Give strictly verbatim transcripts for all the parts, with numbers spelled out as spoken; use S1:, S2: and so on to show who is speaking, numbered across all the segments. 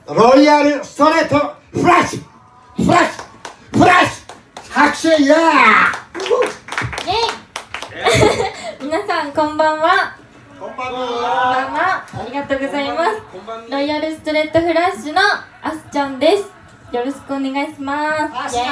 S1: ロイヤルストレートフラッシュフラッシュフラッシュ拍手イエー
S2: イ皆さんこんばんは。
S1: こんばん
S2: こんばんは。ありがとうございます。ロイヤルストレートフラッシュのあすちゃんです。よろしくお願いします。イエーイ。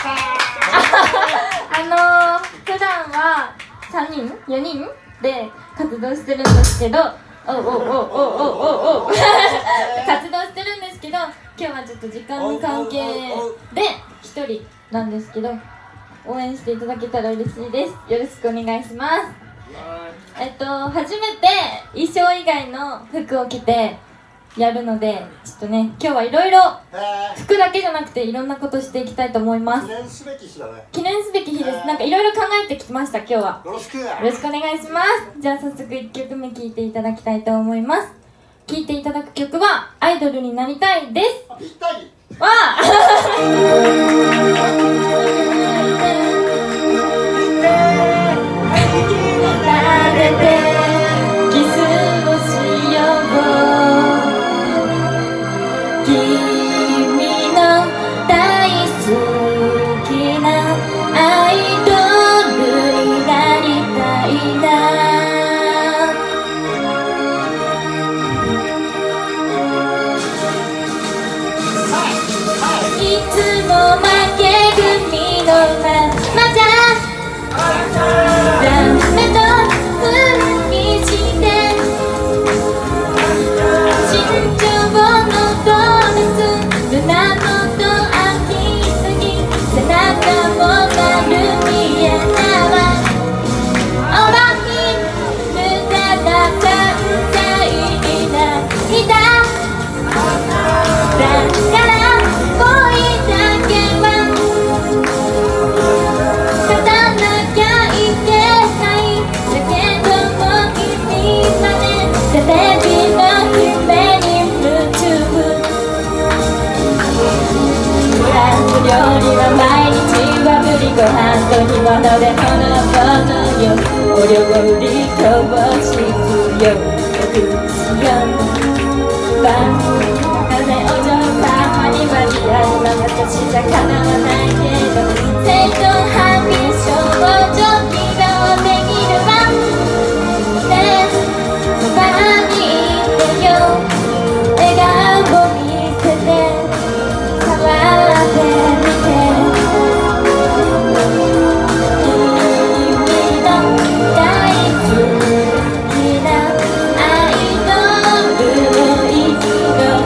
S2: あのー、普段はさんにんよにんで活動してるんですけど、おおおおおおお活動してるんですけど、今日はちょっと時間の関係でひとりなんですけど、応援していただけたら嬉しいです。よろしくお願いします。えっと初めて衣装以外の服を着てやるので、ちょっとね今日はいろいろ服だけじゃなくていろんなことしていきたいと思います。
S1: 記念すべき日だね。
S2: 記念すべき日です。なんかいろいろ考えてきました。今日は
S1: よろしく
S2: よろしくお願いします。じゃあ早速いっきょくめ聴いていただきたいと思います。聴いていただく曲は「アイドルになりたい」です。
S1: ぴったり
S2: わあキスをしよう、君の大好きなアイドルになりたいな。いつも負け組のままじゃダメとふうにして心情のドレス胸元開きすぎ背中も丸見えだわ。オバに無駄な存在に涙だから恋だけは勝たなきゃいけないだけども君までテレビの夢に夢中。フランス料理は毎日はぶりご飯と煮物でほのぼのよお料理教室よくしよう番組の風お嬢様にはリアルな私じゃかなわないけど生徒半身少女気ができるわね。そばにいてよ笑顔を見せて触ってみて君の大好きなアイドルを一度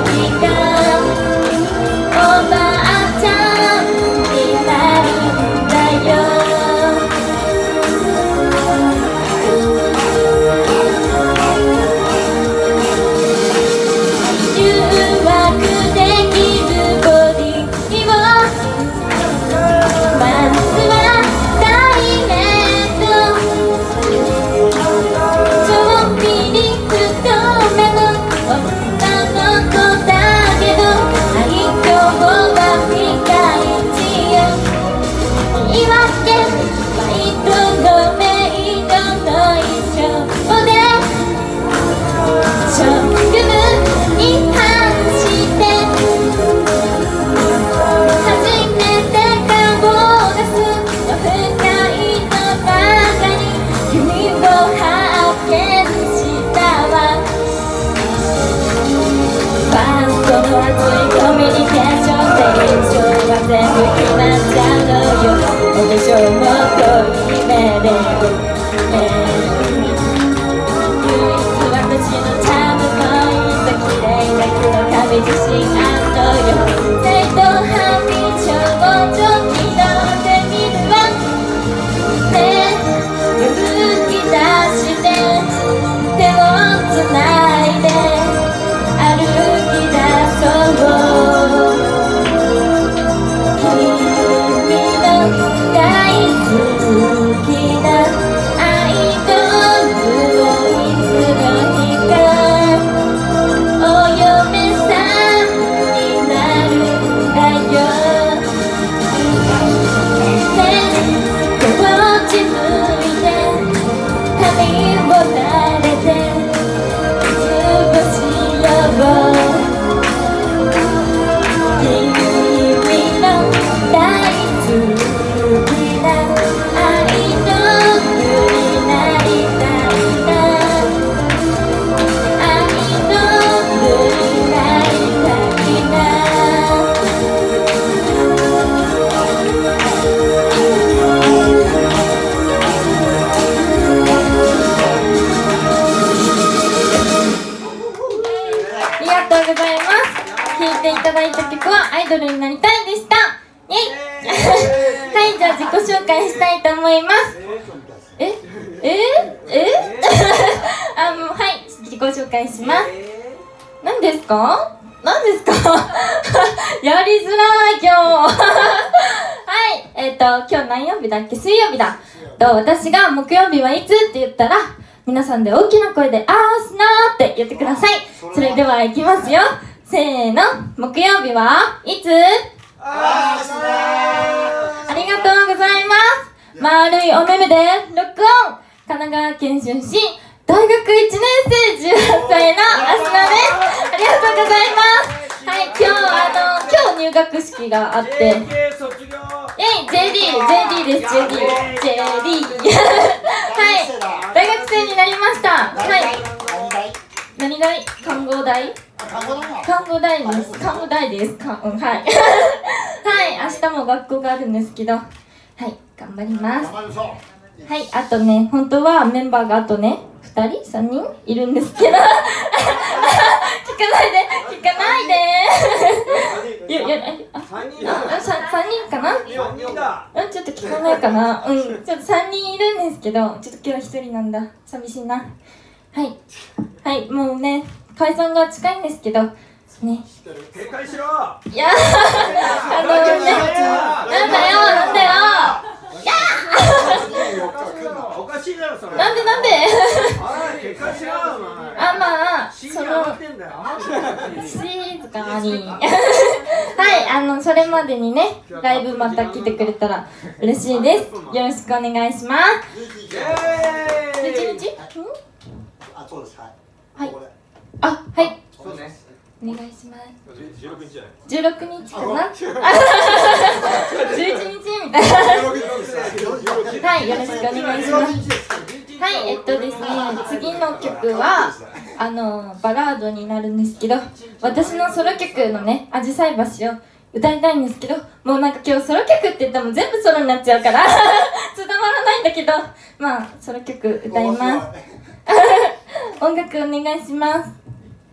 S2: 聴いていただいた曲は「アイドルになりたい」でした。イェイはい、じゃあ自己紹介したいと思います。えええあのはい自己紹介します。何ですか何ですかやりづらい今日はいえっ、ー、と今日何曜日だっけ？水曜日だと、私が木曜日はいつって言ったら皆さんで大きな声でアースナーって言ってください。それではいきますよ、せーの。木曜日はいつ？アースナー。ありがとうございます。丸いお目目で録音。神奈川県出身、大学いちねんせいじゅうはっさいのアスナです。ありがとうございます。はい、今日あの今日入学式があって、えい ジェーディー ジェーディー です ジェーディー ジェーディー はい大学生になりました。はい、何大？看護大？看護大です。看護大です。か、うん、はいはい明日も学校があるんですけど、はい頑張ります。はい、あとね、本当はメンバーがあとね、ふたりさんにんいるんですけど聞かないで、聞かないでいや、いや、あ、さんにんかな？うん、ちょっと聞かないかな？うん、ちょっとさんにんいるんですけど、ちょっと今日はひとりなんだ。寂しいな。はい。はい、もうね、解散が近いんですけど、ね。
S3: 警戒しろ！
S2: いやあのね、なんだよ、なんだよ
S3: おかしいだろそれ。
S2: なんでなんであ、まあ、その静かにはい、あの、それまでにね、ライブまた来てくれたら嬉しいです。よろしくお願いします。じゅういちにち？
S1: あ、そうです、はい。
S2: はい。あ、はい。
S3: そうね。
S2: お願いします。
S3: じゅうろくにちじゃない。
S2: じゅうろくにちかなじゅういちにちみたいなはい、よろしくお願いします。はい、えっとですね、次の曲はあの、バラードになるんですけど、私のソロ曲のね、あじさい橋を歌いたいんですけど、もうなんか今日ソロ曲って言ったらもう全部ソロになっちゃうから伝わらないんだけど、まあ、ソロ曲歌います音楽お願いします。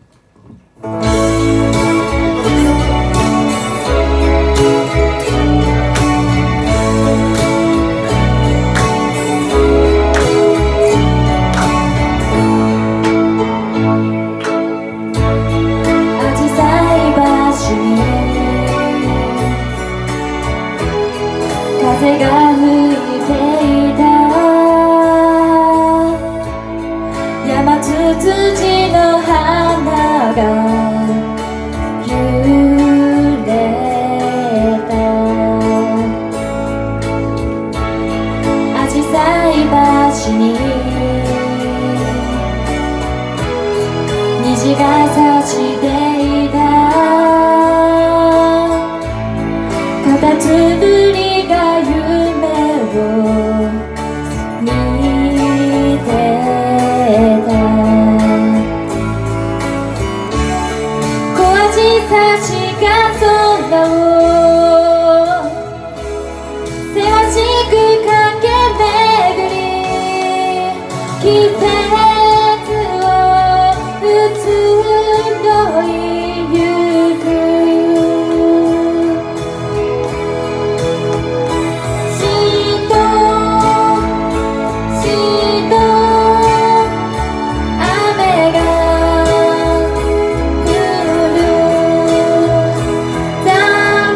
S2: 風が吹いていた山つつじの花が揺れたあじさい橋に虹が差していたカタツムリが夢を見てた小アジサシが空をせわしく駆け巡り季節を移ろいゆく「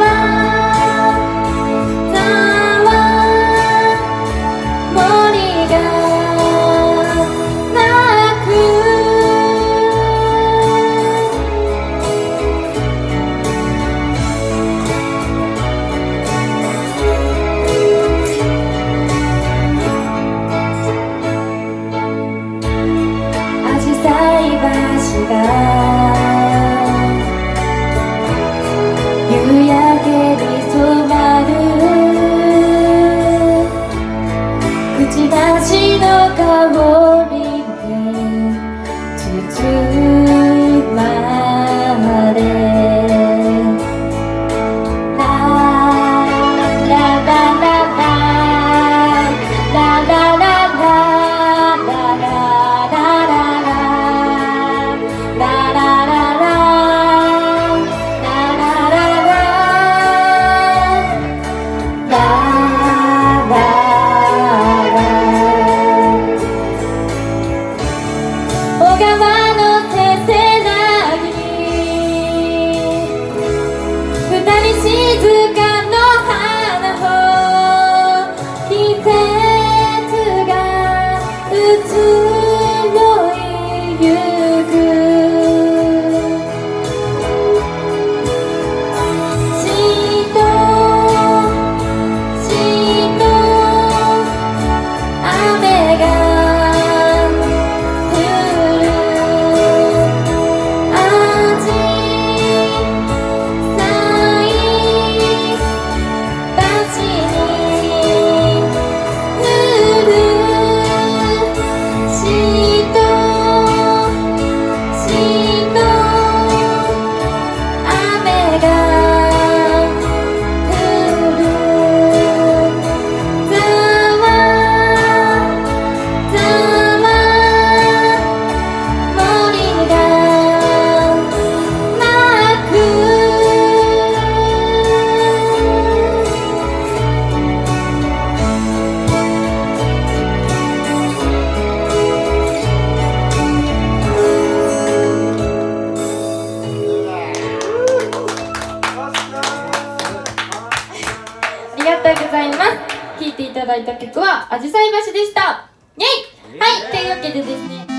S2: とうございます。聴いていただいた曲は「あじさい橋」でした。イェイ。はい、というわけでですね